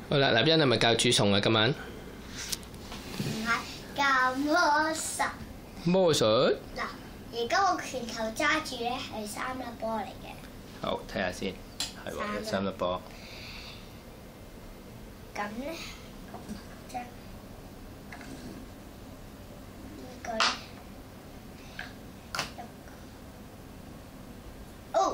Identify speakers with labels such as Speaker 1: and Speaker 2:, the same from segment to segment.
Speaker 1: 好啦，立欣係咪教煮餸啊？今晚
Speaker 2: 唔係教魔術。
Speaker 1: 魔術。
Speaker 2: 嗱，而家我拳頭揸住咧係3粒波嚟嘅。
Speaker 1: 好，睇下先。係喎，有3粒波。
Speaker 2: 咁咧，將呢個咧，哦，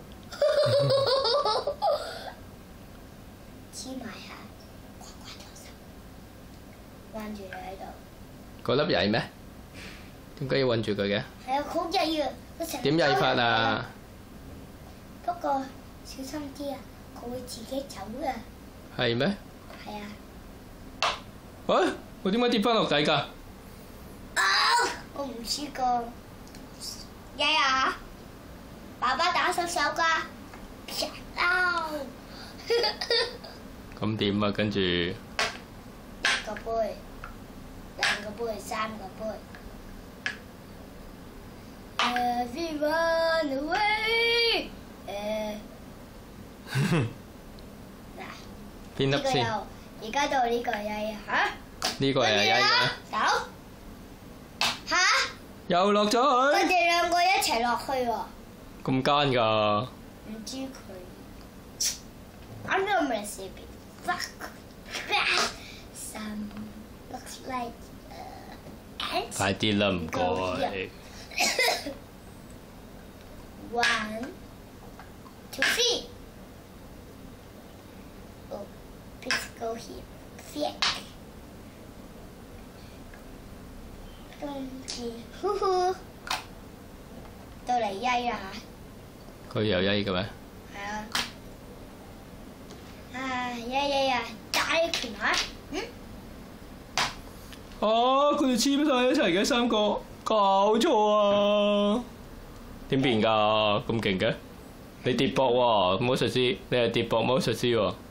Speaker 2: 黐埋下，乖乖哋手，彎住佢喺度。
Speaker 1: 嗰粒曳咩？點解要韞住佢嘅？
Speaker 2: 係啊，好曳啊！
Speaker 1: 點曳法啊？
Speaker 2: 不過小心啲啊，佢會自己走嘅。
Speaker 1: 係咩？
Speaker 2: 係啊。
Speaker 1: 喂，我點解跌翻落底㗎？
Speaker 2: 啊！我唔試過。曳啊！爸爸打手手㗎。啊！
Speaker 1: 咁點啊？跟住
Speaker 2: 一個杯，兩個杯，三個杯。Everyone away！嗱，
Speaker 1: 邊粒先？
Speaker 2: 而家到呢個曳嚇。
Speaker 1: 呢個係曳嘅。
Speaker 2: 走嚇！
Speaker 1: 又落咗
Speaker 2: 佢
Speaker 1: 去。
Speaker 2: 哋兩個一齊落去喎。
Speaker 1: 咁奸㗎？
Speaker 2: 唔知佢。I'm not gonna say it. Fuck. Some looks like ants.
Speaker 1: 快啲啦，唔該。
Speaker 2: 1, 2, 3. Oh, please go here. Thick. 跟住，呼呼，到嚟曳啦
Speaker 1: 佢又曳嘅咩？
Speaker 2: 係啊。曳啊！打你拳下。
Speaker 1: 啊！佢哋黐晒一齊嘅3個，搞錯啊！點變㗎？咁勁嘅？你跌膊喎，魔術師，你係跌膊魔術師喎。